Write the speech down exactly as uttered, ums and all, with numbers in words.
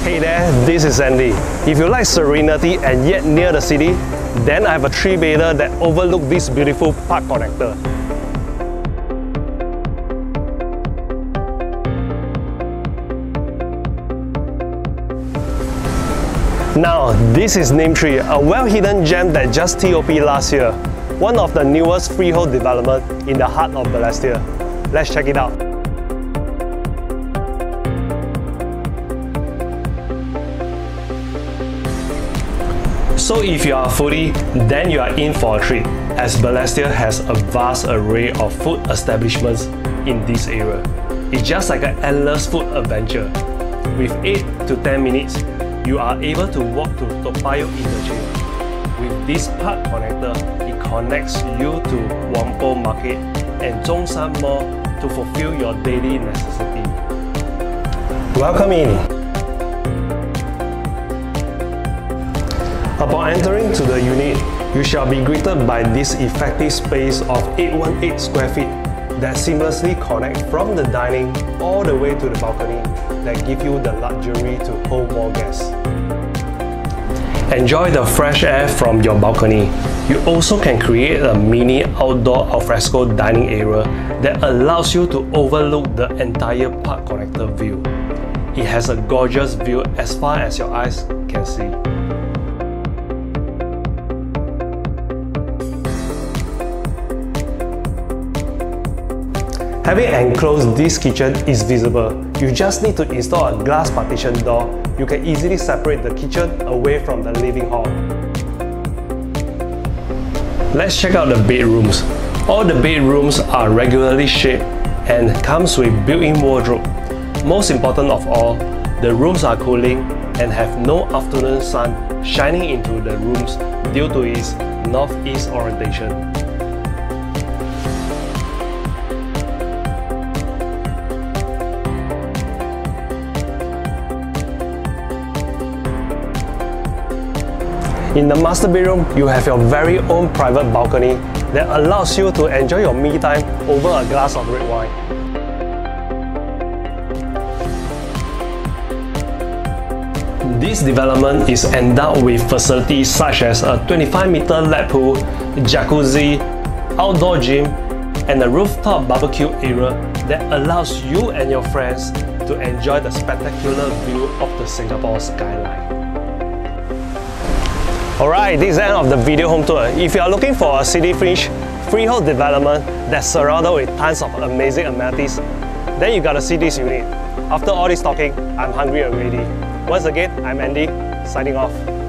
Hey there, this is Andy. If you like serenity and yet near the city, then I have a three-bedder that overlooks this beautiful park connector. Now, this is Neem Tree, a well-hidden gem that just T O P last year. One of the newest freehold development in the heart of Balestier. Let's check it out. So if you are a foodie, then you are in for a treat, as Balestier has a vast array of food establishments in this area. It's just like an endless food adventure. With eight to ten minutes, you are able to walk to Toa Payoh interchange. With this park connector, it connects you to Whampoa Market and Zhongshan Mall to fulfill your daily necessity. Welcome in! Upon entering to the unit, you shall be greeted by this effective space of eight hundred eighteen square feet that seamlessly connect from the dining all the way to the balcony that give you the luxury to hold more guests. Enjoy the fresh air from your balcony. You also can create a mini outdoor alfresco dining area that allows you to overlook the entire park connector view. It has a gorgeous view as far as your eyes can see. Having enclosed this kitchen is visible. You just need to install a glass partition door. You can easily separate the kitchen away from the living hall. Let's check out the bedrooms. All the bedrooms are regularly shaped and comes with built-in wardrobe. Most important of all, the rooms are cooling and have no afternoon sun shining into the rooms due to its northeast orientation. In the master bedroom, you have your very own private balcony that allows you to enjoy your me time over a glass of red wine. This development is endowed with facilities such as a twenty-five meter lap pool, jacuzzi, outdoor gym, and a rooftop barbecue area that allows you and your friends to enjoy the spectacular view of the Singapore skyline. Alright, this is the end of the video home tour. If you are looking for a city fringe freehold development that's surrounded with tons of amazing amenities, then you gotta see this unit. After all this talking, I'm hungry already. Once again, I'm Andy, signing off.